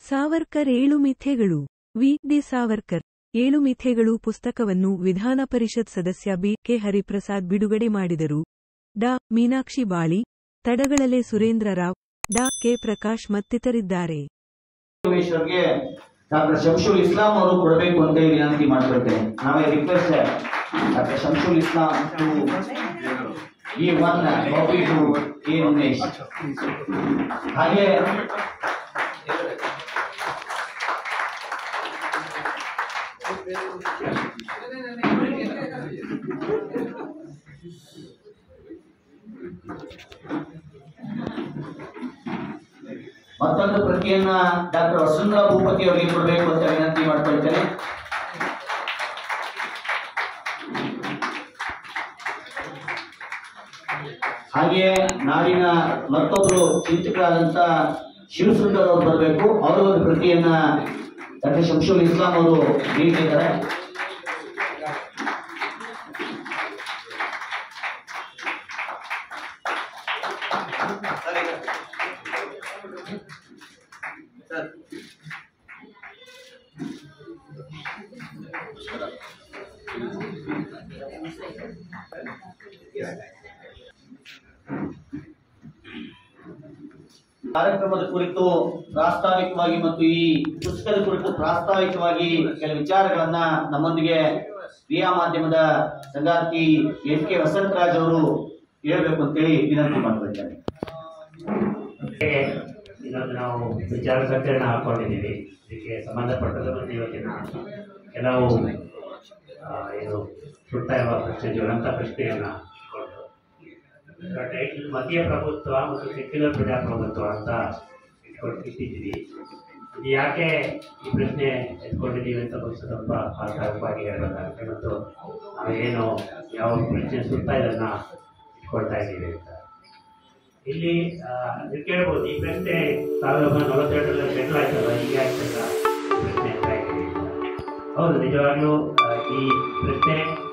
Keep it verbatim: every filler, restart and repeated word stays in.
ಸಾವರ್ಕರ್ ಏಳು ಮಿಥ್ಯೆಗಳು. V D Savarkar ಏಳು ಮಿಥ್ಯೆಗಳು ಪುಸ್ತಕವನ್ನು ವಿಧಾನ ಪರಿಷತ್ ಸದಸ್ಯ ಬಿ ಕೆ ಹರಿಪ್ರಸಾದ್ ಬಿಡುಗಡೆ ಮಾಡಿದರು. ಡಾ ಮೀನಾಕ್ಷಿ ಬಾಳಿ, ತಡಗಳಲೆ ಸುರೇಂದ್ರ ರಾವ್, ಡಾ ಕೆ ಪ್ರಕಾಶ್ ಮತ್ತಿತರಿದ್ದಾರೆ. ಡಾಕ್ಟರ್ ಶಂಶುಲ್ ಇಸ್ಲಾಂ ಅವರು ಕೊಡಬೇಕು ಅಂತ ಹೇಳಿ ವಿನಂತಿ ಮಾಡ್ಕೊಳ್ತೇನೆ. ನಾವೇ request doctor Shamshul Islam to ಈ one copy to K Umesh. ಹಾಗೆ ಮತ್ತೊಂದು ಪ್ರತಿಯನ್ನ ಡಾಕ್ಟರ್ ವಸುಂಧರಾ ಭೂಪತಿ ಅವರಿಗೆ ಕೊಡಬೇಕು ಅಂತ ವಿನಂತಿ ಮಾಡ್ಕೊಳ್ತೇನೆ. ಹಾಗೆಯೇ ನಾಡಿನ ಮತ್ತೊಬ್ರು ಚಿಂತಕರಾದಂತ ಶಿವಸುಂದರ್ ಅವರು ಬರಬೇಕು. ಅವರು ಒಂದು ಪ್ರತಿಯನ್ನ ಡಾಕ್ಟರ್ ಶಂಶುಲ್ ಇಸ್ಲಾಂ ಅವರು ನೀಡಿದ್ದಾರೆ. ಕಾರ್ಯಕ್ರಮದ ಕುರಿತು ಪ್ರಾಸ್ತಾವಿಕವಾಗಿ ಮತ್ತು ಈ ಪುಸ್ತಕದ ಕುರಿತು ಪ್ರಾಸ್ತಾವಿಕವಾಗಿ ಕೆಲವು ವಿಚಾರಗಳನ್ನ ನಮ್ಮೊಂದಿಗೆ ಕ್ರಿಯಾ ಮಾಧ್ಯಮದ ಸಂಗಾತಿ ಎನ್ ಕೆ ವಸಂತರಾಜ್ ಅವರು ಹೇಳಬೇಕು ಅಂತೇಳಿ ವಿನಂತಿ ಮಾಡ್ಕೊಳ್ತಾರೆ. ಇನ್ನೊಂದು ನಾವು ವಿಚಾರ ಸಂಕಿರಣ ಹಾಕೊಂಡಿದ್ದೀವಿ. ಇದಕ್ಕೆ ಸಂಬಂಧಪಟ್ಟಂತೆ ಇವತ್ತಿನ ಕೆಲವು ಏನು ಸುಳ್ತಾ ಇರುವ ಪ್ರಶ್ನೆ, ಜ್ವಲಂತ ಪ್ರಶ್ನೆಯನ್ನ ಟೈಟಲ್ ಮತೀಯ ಪ್ರಭುತ್ವ ಮತ್ತು ಸೆಕ್ಯುಲರ್ ಪ್ರಜಾಪ್ರಭುತ್ವ ಅಂತ ಇಟ್ಕೊಂಡು ಇಟ್ಟಿದ್ದೀವಿ. ಇದು ಯಾಕೆ ಈ ಪ್ರಶ್ನೆ ಎತ್ಕೊಂಡಿದ್ದೀವಿ ಅಂತ ಸ್ವಲ್ಪ ಆಧಾರವಾಗಿ ಹೇಳಬೇಕಾಗುತ್ತೆ ಮತ್ತು ನಾವೇನು ಯಾವ ಪ್ರಶ್ನೆ ಸುಳ್ತಾ ಇದನ್ನ ಇಟ್ಕೊಳ್ತಾ ಇದ್ದೀವಿ ಅಂತ. ಇಲ್ಲಿ ನೀವು ಕೇಳ್ಬೋದು, ಈ ಪ್ರಶ್ನೆ ಸಾವಿರದ ಒಂಬೈನೂರ ನಲವತ್ತೆರಡರಲ್ಲಿ ಸೆಟ್ಲ್ ಆಯ್ತಲ್ಲ, ಹೀಗೆ ಆಗ್ತಲ್ಲ ಪ್ರಶ್ನೆ ಅಂತ ಇದ್ದೀವಿ. ಹೌದು, ನಿಜವಾಗ್ಲೂ ಈ ಪ್ರಶ್ನೆ